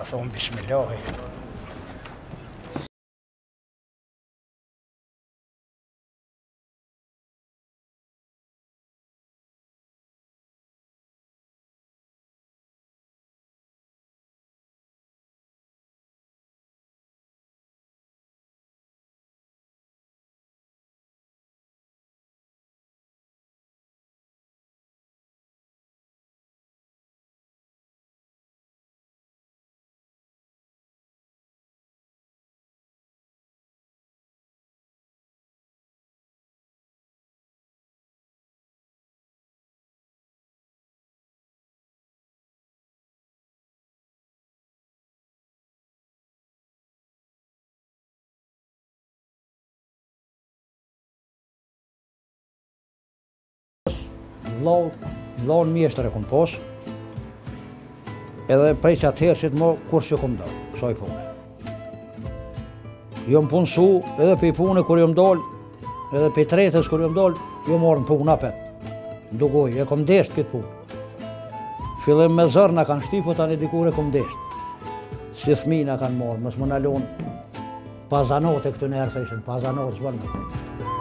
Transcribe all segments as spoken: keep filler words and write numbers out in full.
thonë bismillahi. Vllaun mjeshtër e kom pos, edhe prej që atëherë që të më kur që kom dalë, kësaj pune. Jom punësu edhe pe pune kur jom dalë, edhe pe tretës kur jom dalë, jom marrë në punë apet. Ndugoj, e kom desht këtë punë. Fillim me zërë na kanë shti, po tani dikur e kom desht. Si thmi na kanë marrë, mos më nalon pazanote këtu në herë theshin, pazanote s'bën me punë.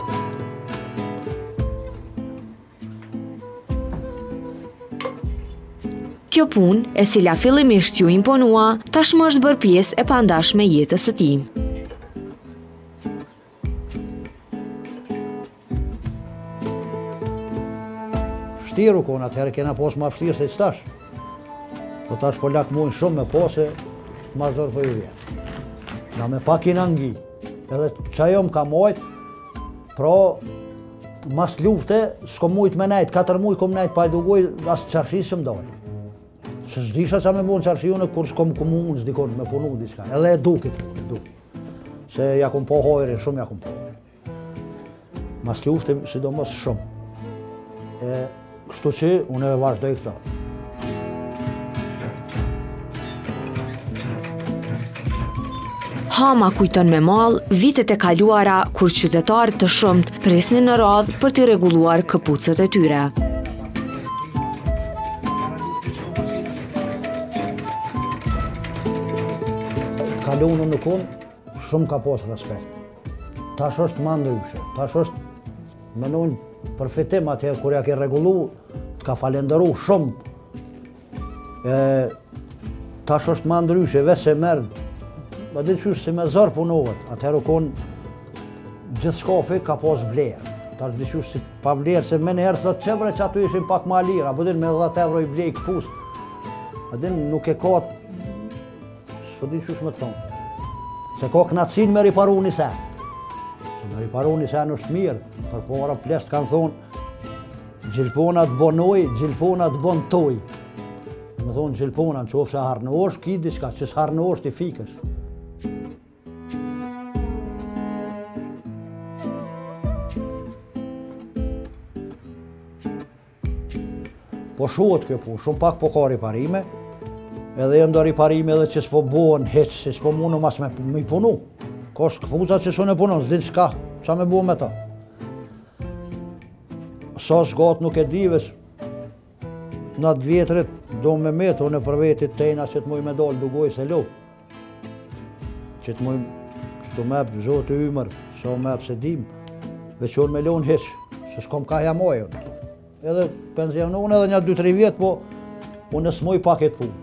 Kjo punë, e cila fillimisht ju imponua, tashmë është bërë pjesë e pandashme jetës së tij. Vështirë u konë, atëherë kena posë ma vështirë se që tash. Po tash po lakmojnë shumë me posë, ma zorë po ju vjenë. Na me pak i nëngi, edhe që ajo më ka mojtë, pra mas lufte, s'ko mujtë me nejtë, katër mujtë kom nejtë pa i dugoj, asë qarshi së më dojnë. Se s'disha qa me bu në qarshi une, kur s'kom komunë s'dikon me punu diska. Edhe e dukit, e dukit. Se ja kom po hojrin, shumë ja kom po hojrin. Mas lufte, sidomos shumë. E kështu që, unë e vazhdoj këta. Hama kujton me mall vitet e kaluara kur qytetarët të shumt presnin në radhë për t'i rregulluar këpucët e tyre. Kalonu në konë, shumë ka posë respekt. Tash është ma ndryshe, tash është menojn përfitim atëherë kur ja ke rregullu, të ka falenderu shumë. E, tash është ma ndryshe, veç se merë, ma dhe qysh si me zërë punohet, atëherë u konë gjithë shkafi ka posë vlerë. Tash dhe qysh si pa vlerë, se me njerë sot qevre që atu ishin pak ma lirë, apo din me dhjetë euro i blej këpus. A din nuk e ka, s'po di qysh me të thonë. Se ka knatësin me riparu një sen. Se me riparu një sen është mirë, për para plesht kanë thonë, gjilpona të bonoj, gjilpona të bon toj. Me thonë gjilpona në qofë se harë në osh, ki diçka, që s'harë në osh t'i fikës. Po shuhet kjo punë, shumë pak po ka riparime, edhe jem do riparime edhe që s'po bohen heq, që s'po munu mas me, me i punu. Ka është këpucat që s'unë e punon, s'din s'ka, qa me bo me ta. Sa s'gat nuk e dives, në atë vjetrit do me metë, unë e për vetit tejna që t'muj me dalë dugoj se lo. Që t'muj, që t'u mep zotë ymër, sa mep se dim, veç unë me lon heq, se s'kom ka jamoj unë. Edhe pensionon edhe një dy tre vjetë, po unë e s'muj pak e t'punë.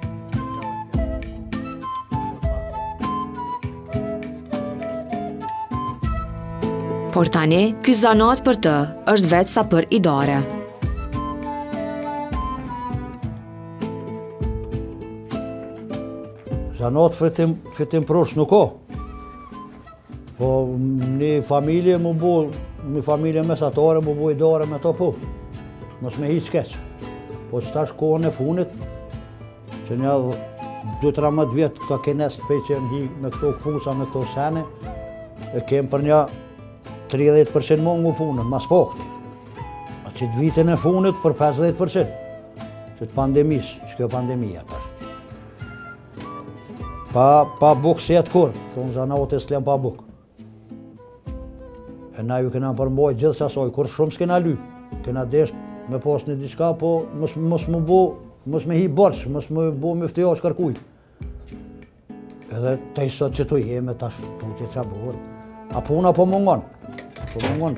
Por tani, ky zanat për të është vetë sa për idare. Zanat fitim, fitim prosh nuk ka. Po një familje mu bu, një familje mesatare mu bu idare me to po. Mos me hi s'keq. Po që tash kohën e funit, që një dy tridhjetë vjetë këta kenes të pej që në hi me këto këpusa, me këto sene, e kem për një tridhjetë përqind mungu punën, mas pakti. A që të vitin e funit për pesëdhjetë përqind. Që të pandemis, që kjo pandemija tash. Pa, pa buk si jetë kur, thonë zanatës t'lem pa buk. E na ju kena përmboj gjithë sasoj, kur shumë s'kena ly. Kena desht me pas një diçka, po mos, mos më bu, mos me hi borç, mos më bu me ftija shkarkuj. Edhe të i sot që tu jeme, tash tutje qa buhet. A puna po mungon. Po mungon.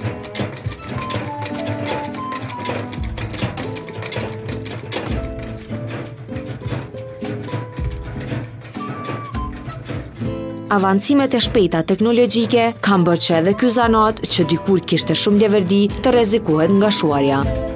Avancimet e shpejta teknologjike kanë bërë që edhe ky zanat që dikur kishte shumë leverdi të rrezikohet nga shuarja.